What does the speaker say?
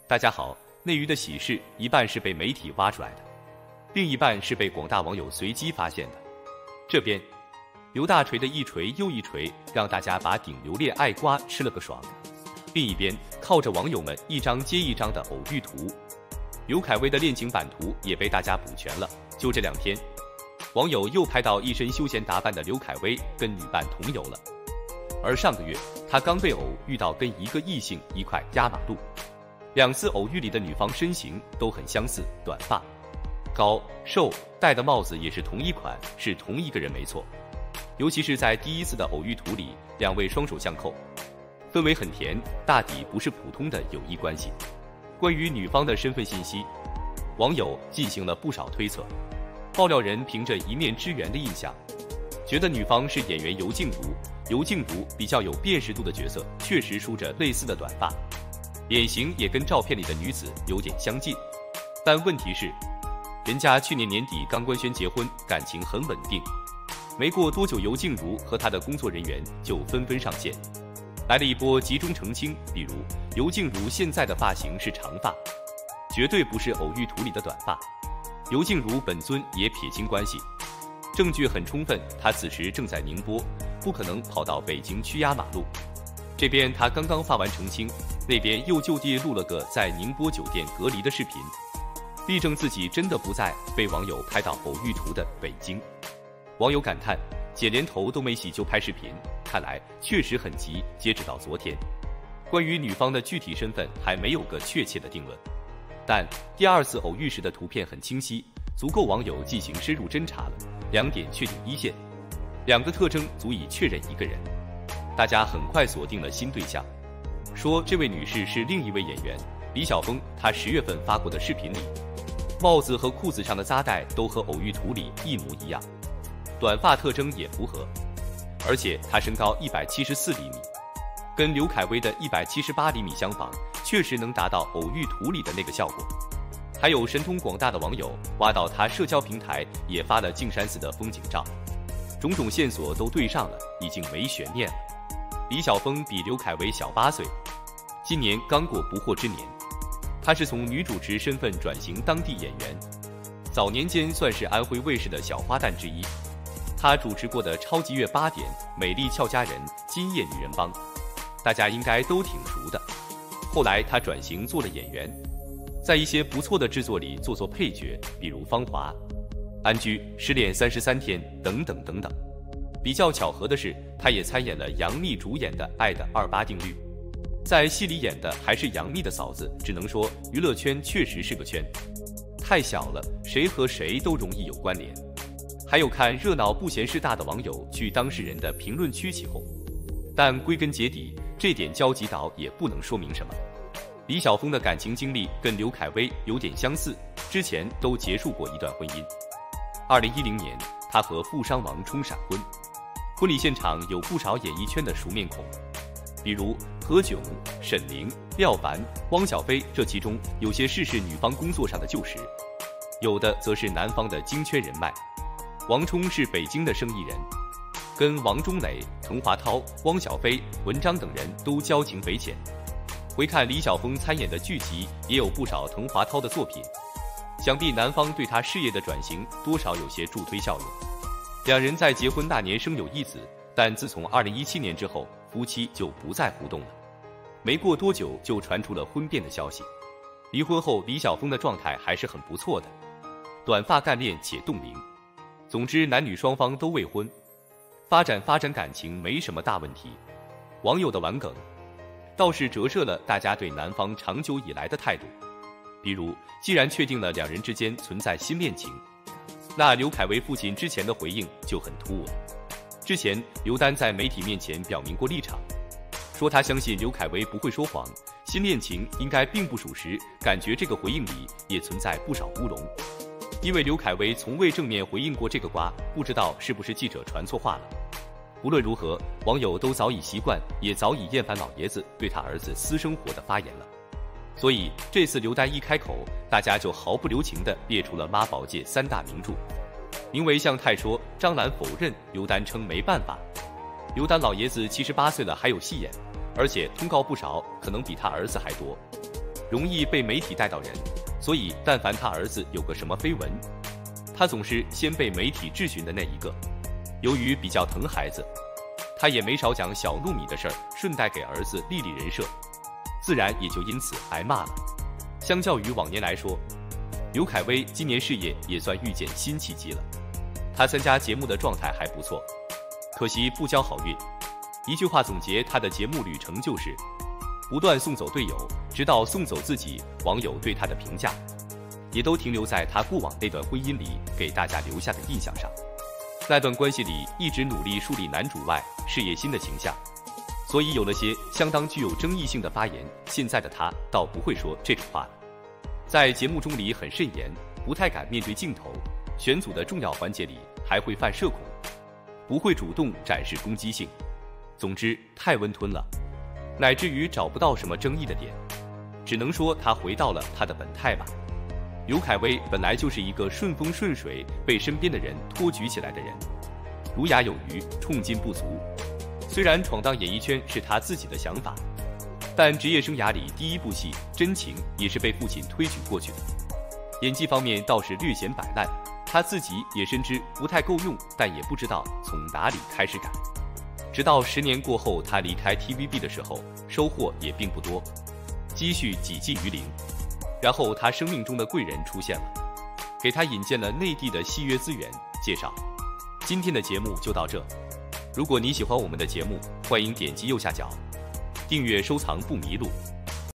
大家好，内娱的喜事一半是被媒体挖出来的，另一半是被广大网友随机发现的。这边，刘大锤的一锤又一锤，让大家把顶流恋爱瓜吃了个爽；另一边，靠着网友们一张接一张的偶遇图，刘恺威的恋情版图也被大家补全了。就这2天，网友又拍到一身休闲打扮的刘恺威跟女伴同游了。而上个月，他刚被偶遇到跟一个异性一块压马路。2次偶遇里的女方身形都很相似，短发、高、瘦，戴的帽子也是同一款，是同一个人没错。尤其是在第1次的偶遇图里，2位双手相扣，氛围很甜，大抵不是普通的友谊关系。关于女方的身份信息，网友进行了不少推测。爆料人凭着一面之缘的印象，觉得女方是演员尤静茹。尤静茹比较有辨识度的角色，确实梳着类似的短发，脸型也跟照片里的女子有点相近。但问题是，人家去年年底刚官宣结婚，感情很稳定。没过多久，尤静茹和她的工作人员就纷纷上线，来了一波集中澄清。比如，尤静茹现在的发型是长发，绝对不是偶遇图里的短发。尤静茹本尊也撇清关系，证据很充分，她此时正在宁波，不可能跑到北京去压马路。这边她刚刚发完澄清，那边又就地录了个在宁波酒店隔离的视频，力证自己真的不在被网友拍到偶遇图的北京。网友感叹，姐连头都没洗就拍视频，看来确实很急。截止到昨天，关于女方的具体身份还没有个确切的定论，但第2次偶遇时的图片很清晰，足够网友进行深入侦查了。2点确定一线，2个特征足以确认一个人。大家很快锁定了新对象，说这位女士是另一位演员李晓峰。她10月份发过的视频里，帽子和裤子上的扎带都和偶遇图里一模一样，短发特征也符合，而且她身高174厘米，跟刘恺威的178厘米相仿，确实能达到偶遇图里的那个效果。还有神通广大的网友挖到他社交平台也发了径山寺的风景照，种种线索都对上了，已经没悬念了。李晓峰比刘恺威小8岁，今年刚过不惑之年。他是从女主持身份转型当地演员，早年间算是安徽卫视的小花旦之一。他主持过的《超级月8点》《美丽俏佳人》《今夜女人帮》，大家应该都挺熟的。后来他转型做了演员，在一些不错的制作里做配角，比如《芳华》、《安居》、《失恋33天》等等等等。比较巧合的是，他也参演了杨幂主演的《爱的28定律》，在戏里演的还是杨幂的嫂子。只能说娱乐圈确实是个圈，太小了，谁和谁都容易有关联。还有看热闹不嫌事大的网友去当事人的评论区起哄，但归根结底，这点交集岛也不能说明什么。李晓峰的感情经历跟刘恺威有点相似，之前都结束过一段婚姻。2010年，他和富商王冲闪婚，婚礼现场有不少演艺圈的熟面孔，比如何炅、沈凌、廖凡、汪小菲，这其中有些事是女方工作上的旧识，有的则是男方的京圈人脉。王冲是北京的生意人，跟王中磊、滕华涛、汪小菲、文章等人都交情匪浅。回看李晓峰参演的剧集，也有不少滕华涛的作品，想必男方对他事业的转型多少有些助推效用。2人在结婚那年生有1子，但自从2017年之后，夫妻就不再互动了。没过多久就传出了婚变的消息。离婚后，李晓峰的状态还是很不错的，短发干练且冻龄。总之，男女双方都未婚，发展感情没什么大问题。网友的玩梗倒是折射了大家对男方长久以来的态度。比如，既然确定了2人之间存在新恋情，那刘恺威父亲之前的回应就很突兀了。之前刘丹在媒体面前表明过立场，说他相信刘恺威不会说谎，新恋情应该并不属实，感觉这个回应里也存在不少乌龙。因为刘恺威从未正面回应过这个瓜，不知道是不是记者传错话了。无论如何，网友都早已习惯，也早已厌烦老爷子对他儿子私生活的发言了。所以这次刘丹一开口，大家就毫不留情地列出了妈宝界3大名著。名为向太说，张兰否认，刘丹称没办法。刘丹老爷子78岁了还有戏演，而且通告不少，可能比他儿子还多。 容易被媒体带到人，所以但凡他儿子有个什么绯闻，他总是先被媒体质询的那一个。由于比较疼孩子，他也没少讲小糯米的事儿，顺带给儿子立立人设，自然也就因此挨骂了。相较于往年来说，刘恺威今年事业也算遇见新契机了。他参加节目的状态还不错，可惜不交好运。一句话总结他的节目旅程就是：不断送走队友，直到送走自己。网友对他的评价也都停留在他过往那段婚姻里给大家留下的印象上。那段关系里一直努力树立男主外事业心的形象，所以有了些相当具有争议性的发言。现在的他倒不会说这种话了，在节目中里很慎言，不太敢面对镜头，选组的重要环节里还会犯社恐，不会主动展示攻击性。总之太温吞了，乃至于找不到什么争议的点，只能说他回到了他的本态吧。刘恺威本来就是一个顺风顺水被身边的人托举起来的人，儒雅有余，冲劲不足。虽然闯荡演艺圈是他自己的想法，但职业生涯里第一部戏《真情》也是被父亲推举过去的。演技方面倒是略显摆烂，他自己也深知不太够用，但也不知道从哪里开始改。直到10年过后，他离开 TVB 的时候，收获也并不多，积蓄几近于零。然后他生命中的贵人出现了，给他引荐了内地的戏约资源。介绍今天的节目就到这，如果你喜欢我们的节目，欢迎点击右下角订阅收藏不迷路。